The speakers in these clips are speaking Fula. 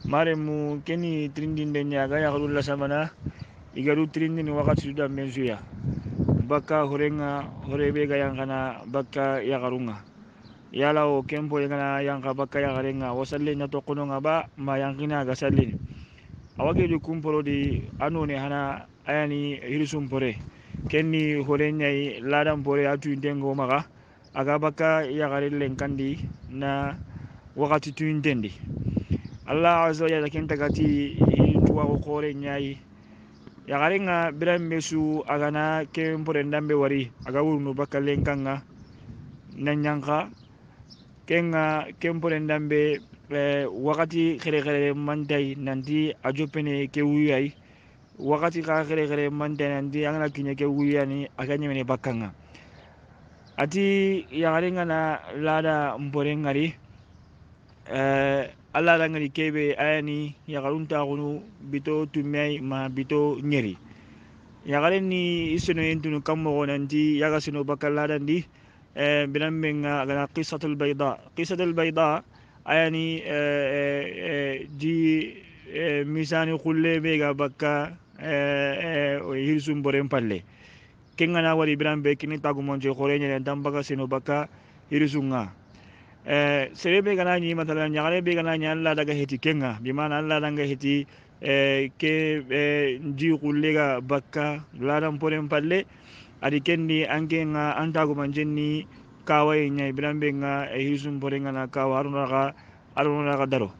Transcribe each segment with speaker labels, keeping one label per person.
Speaker 1: maremu keni trindinde ñaga yahrul lasamana igaru trindini wakati suda mensuya bakka horenga horebe ga yankana bakka yagarunga yala o kempo yangana yanka bakka yagarenga wasalle na tokononga ba ma yankina ga sallini awage du kumporo di anone hana ayani hirsum pore kenni horenyai ladam pore atu intengo maga aga bakka yagarellen kandi na wakati tuintendi Allah azza wa jalla kenta gati tuwa ko kore nyai yagarenga biran mesu agana kempore ndambe wari aga wurnu bakka lenkanga nanyanka kenga kempore ndambe wakati khere khere mantai nanti ajopene ke wuyai wakati ka khere khere mantai nanti angana kinye ke wuyani aganya mene bakanga ati yagarenga na lada mporengari Allah da ngari kebe ayani yagarunta gunu bito tumai ma bito nyeri yagaren ni iseno yentunu kammo nanti yaga sino bakalla dandi binan menga gana qisatul bayda ayani di misani kulle bega bakka hirsum boren palle kengana wari binan be kini tagumonje khorenye ndambaga sino bakka hirsunga serebe gana ni matalan nyagare be gana nya Allah daga heti kenga bi mana Allah daga heti ke ji kullega bakka ladan poren palle adi kendi angenga antago manjenni kawai nya ibrambe nga hisum porenga na kawa aruna ga daro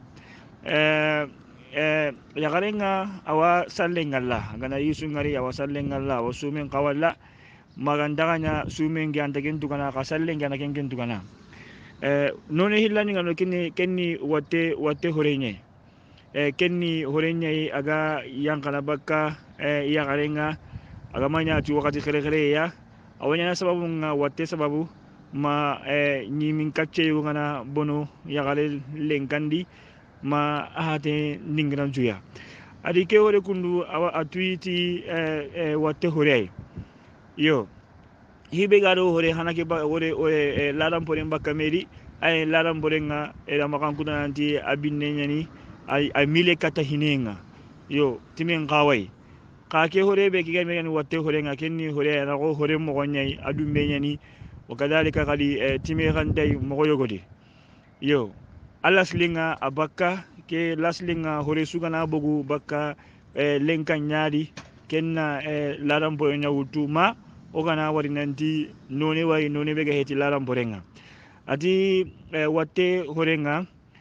Speaker 1: yagarenga awa sallengalla gana yusungari awa sallengalla awa sumen kawalla magandaganya sumen ge antagen tukana ka sallenga na kengen tukana noni hillani ngano kenni watte horenye kenni horenye aga yankana bakka yagarenga aga manya ti wakati khere khere ya awanya sababu nga watte sababu ma nyimin kacce ngana bono yagale lenkandi ma ahate ningran juya adi ke hore kundu awa atuiti watte hore yo hibe gado hore hanake ba hore laram poren bakka meri ay laram porenga era makan kuna nanti abinne nyani ay mile kata hinenga yo timen qawai ka ke hore be kiga meri watte hore nga kenni hore na ko hore mo gonyai adum be nyani wakadhalika kali time gandai mo yogodi yo alaslinga abakka ke laslinga hore sugana bogu bakka lenkan nyadi kenna laram poren nyawutu ma ogana wari nanti none wari none bega heti laram porenga ati watte horenga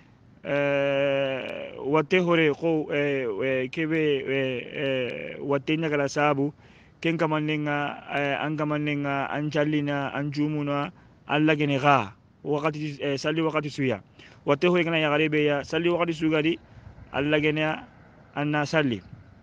Speaker 1: watte hore ko kebe watte nyagala sabu ken kamanenga angamanenga anjalina anjumuna alla gene ga wakati salli wakati suya watte hore kana yagare be ya salli wakati sugadi alla gene anna salli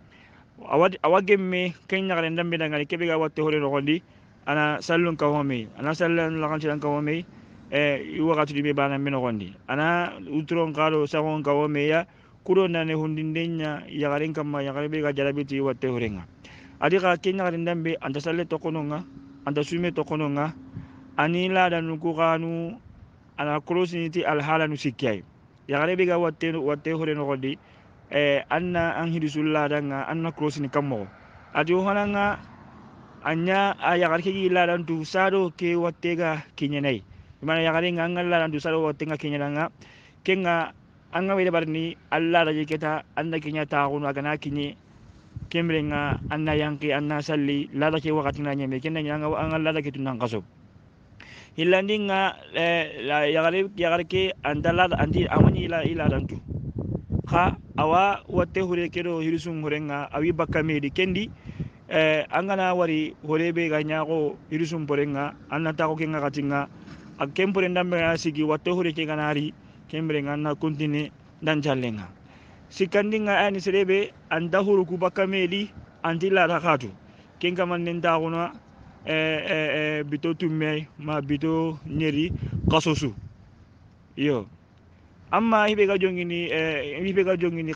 Speaker 1: awagemme kenya garen dambe dangani kebe ga watte hore rogondi ana sallun kawame ana sallan lagan cilan kawame wakati dibe bana meno gondi ana utron kalo sagon kawame ya kuro nane hundindenya yagaren kamma yagare be ga jarabiti watte horenga adi ga kenya garen dambe anta salle tokononga anta sume tokononga ani la danu ku ganu ana krosiniti alhala nu sikkay yagare be ga watte hore no gondi anna an hidisulla danga anna krosini kammo adi honanga anya ayagar ke ila dan tu sado ke wattega kinyenai mana yagare nganga la dan tu sado wattenga kinyenanga kenga anga wede barni alla da jiketa anda kinya taunu agana kinye kemrenga anna yanki anna salli la da ke wakati na nyeme kenna nyanga anga la da ke tunan kaso hilandinga la yagare ke andala andi amani ila dan tu ha awa watte hure kedo hirisum hurenga awi bakka medi kendi angana wari horebe ga nyago hirisum porenga annata ko kenga katinga akempore ndambe asigi watte hure ke ganari kembre ngana kontine dan jallenga sikandinga ani serebe anda huru ku bakka medi antila rakatu kenga man nenda gona bito tumme ma bito nyeri kasosu yo amma hibe ga jongini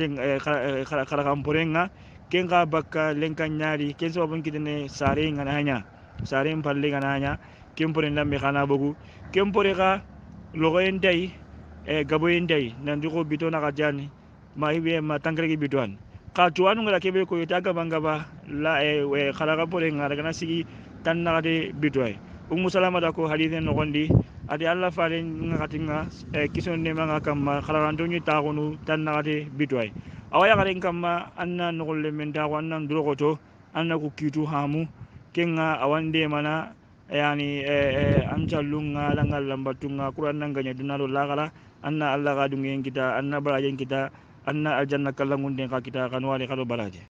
Speaker 1: kala kan porenga kenga bakka lenkan nyari ken so bon kidene sare ngana hanya sare palle ngana hanya kempore ndambe kana bogu kempore ga logo endai gabo endai nandugo bito na kajani ma hibe ma tankere bituan ka tuanu ngala kebe ko itaga bangaba la khalaga pole ngara kana sigi tan nagade bituai salama da ko hadithen no gondi adi alla faare ngakatinga kison ne manga kamma khalaga ndonyu taagunu tan nagade bituai awaya garen kamma anna no golle men da wanna ndrogoto anna ku kitu hamu kenga awande mana yani ancallunga langal lambatunga kuran nanganya dunalo lagala anna alla gadungen kita anna barajen kita anna aljanna kallangunde ka kita kanwale kado baraje